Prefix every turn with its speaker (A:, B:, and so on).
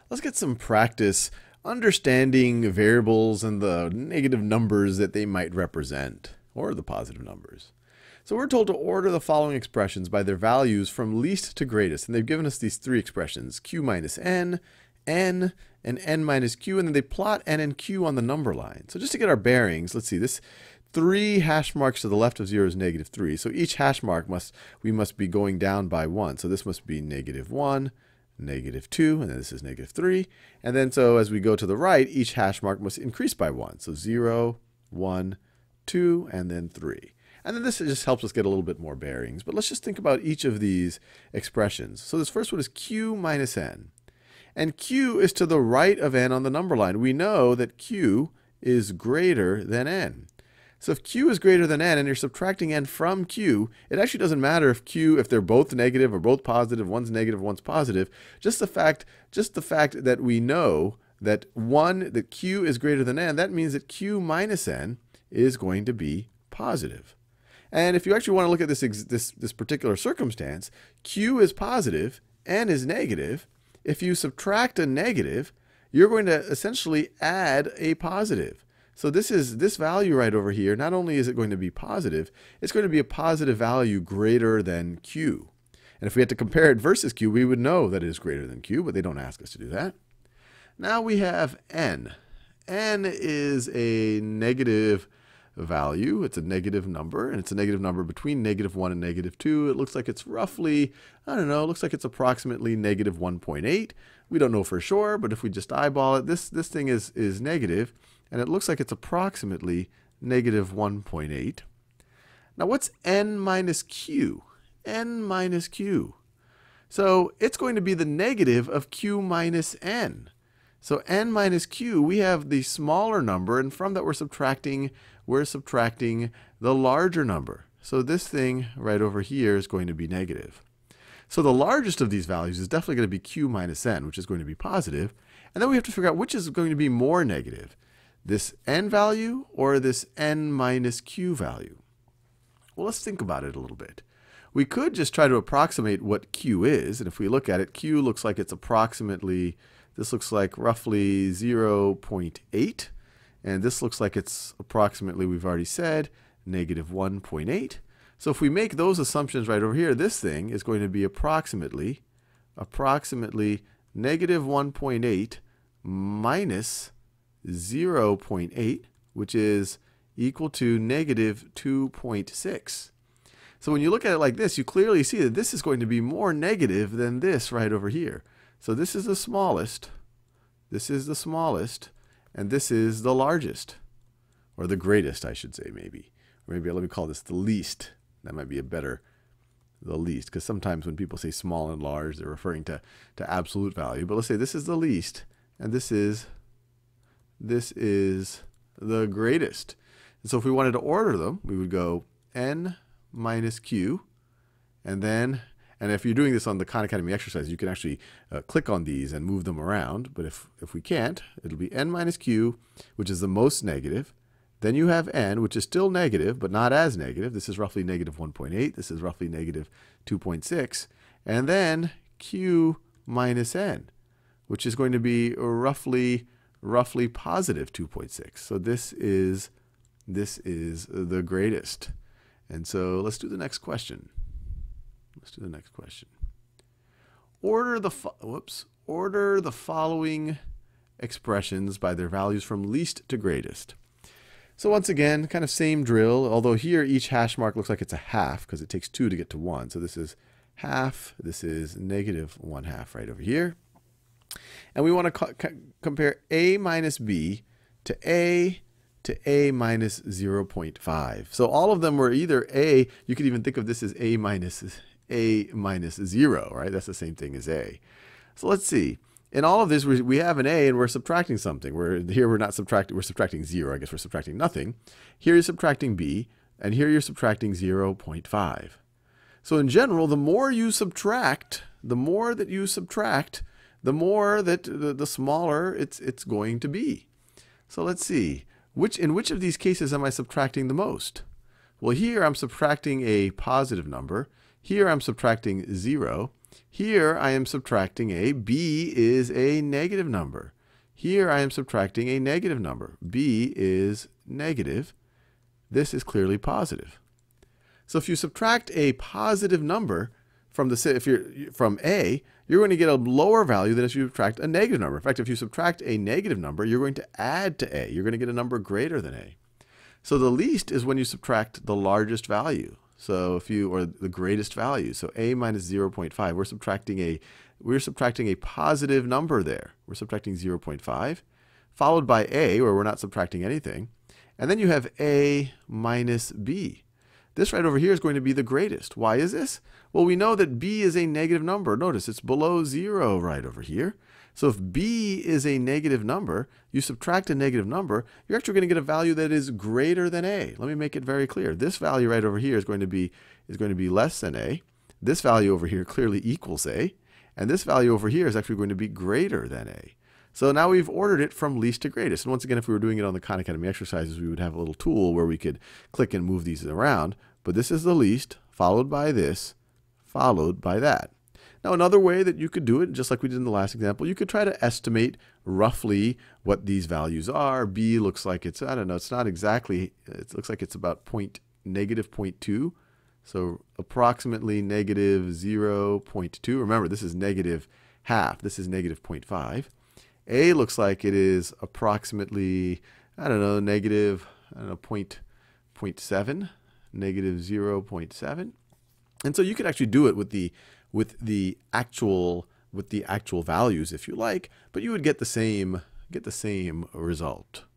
A: let's get some practice understanding variables and the negative numbers that they might represent, or the positive numbers. So we're told to order the following expressions by their values from least to greatest. And they've given us these three expressions, q minus n, and n minus q, and then they plot n and q on the number line. So just to get our bearings, let's see, this 3 hash marks to the left of 0 is negative 3. So each hash mark we must be going down by 1. So this must be negative 1, negative 2, and then this is negative 3. And then so as we go to the right, each hash mark must increase by 1. So 0, 1, 2, and then 3. And then this just helps us get a little bit more bearings. But let's just think about each of these expressions. So this first one is q minus n. And q is to the right of n on the number line. We know that q is greater than n. So if q is greater than n and you're subtracting n from q, it actually doesn't matter if they're both negative or both positive, one's negative, one's positive. Just the fact that we know that that q is greater than n, that means that q minus n is going to be positive. And if you actually want to look at this particular circumstance, q is positive, n is negative. If you subtract a negative, you're going to essentially add a positive. So this value right over here, not only is it going to be positive, it's going to be a positive value greater than q. And if we had to compare it versus q, we would know that it is greater than q, but they don't ask us to do that. Now we have n. N is a negative value. It's a negative number, and it's a negative number between negative 1 and negative 2. It looks like it's roughly, I don't know, it looks like it's approximately negative 1.8. We don't know for sure, but if we just eyeball it, this thing is negative, and it looks like it's approximately negative 1.8. Now what's n minus q? N minus q. So it's going to be the negative of q minus n. So n minus q, we have the smaller number, and from that we're subtracting the larger number. So this thing right over here is going to be negative. So the largest of these values is definitely going to be q minus n, which is going to be positive. And then we have to figure out which is going to be more negative, this n value or this n minus q value. Well, let's think about it a little bit. We could just try to approximate what q is. And if we look at it, q looks like it's approximately, this looks like roughly 0.8. And this looks like it's approximately, we've already said, negative 1.8. So if we make those assumptions right over here, this thing is going to be approximately negative 1.8 minus 0.8, which is equal to negative 2.6. So when you look at it like this, you clearly see that this is going to be more negative than this right over here. So this is the smallest, and this is the largest, or the greatest, I should say, maybe. Or maybe let me call this the least. That might be a better, the least, because sometimes when people say small and large, they're referring to absolute value. But let's say this is the least, and this is the greatest. And so if we wanted to order them, we would go n minus q, and if you're doing this on the Khan Academy exercise, you can actually click on these and move them around. But if we can't, it'll be n minus q, which is the most negative. Then you have n, which is still negative, but not as negative. This is roughly negative 1.8. This is roughly negative 2.6. And then q minus n, which is going to be roughly positive 2.6. So this is the greatest. And so let's do the next question. Order the following expressions by their values from least to greatest. So once again, kind of same drill, although here each hash mark looks like it's a half because it takes 2 to get to 1. So this is half, this is negative 1/2 right over here. And we want to compare a minus b to a minus 0.5. So all of them were either a, you could even think of this as a minus 0, right? That's the same thing as a. So let's see. In all of this, we have an a and we're subtracting something. Here we're not subtracting, we're subtracting 0. I guess we're subtracting nothing. Here you're subtracting b, and here you're subtracting 0.5. So in general, the more that you subtract, the more that the smaller it's going to be. So let's see. In which of these cases am I subtracting the most? Well, here I'm subtracting a positive number. Here I'm subtracting 0. Here I am subtracting a. B is a negative number. Here I am subtracting a negative number. B is negative. This is clearly positive. So if you subtract a positive number from from A, you're going to get a lower value than if you subtract a negative number. In fact, if you subtract a negative number, you're going to add to A. You're going to get a number greater than A. So the least is when you subtract the largest value. So or the greatest value. So A minus 0.5, we're subtracting a positive number there. We're subtracting 0.5, followed by A, where we're not subtracting anything. And then you have A minus B. This right over here is going to be the greatest. Why is this? Well, we know that B is a negative number. Notice it's below 0 right over here. So if B is a negative number, you subtract a negative number, you're actually going to get a value that is greater than A. Let me make it very clear. This value right over here is going to be less than A. This value over here clearly equals A. And this value over here is actually going to be greater than A. So now we've ordered it from least to greatest. And once again, if we were doing it on the Khan Academy exercises, we would have a little tool where we could click and move these around. But this is the least, followed by this, followed by that. Now, another way that you could do it, just like we did in the last example, you could try to estimate roughly what these values are. B looks like it's, I don't know, it's not exactly, it looks like it's about negative 0.2. So approximately negative 0.2. Remember, this is negative half. This is negative 0.5. A looks like it is approximately, I don't know, negative, 0.7, negative 0.7. And so you could actually do it with the actual values if you like, but you would get the same result.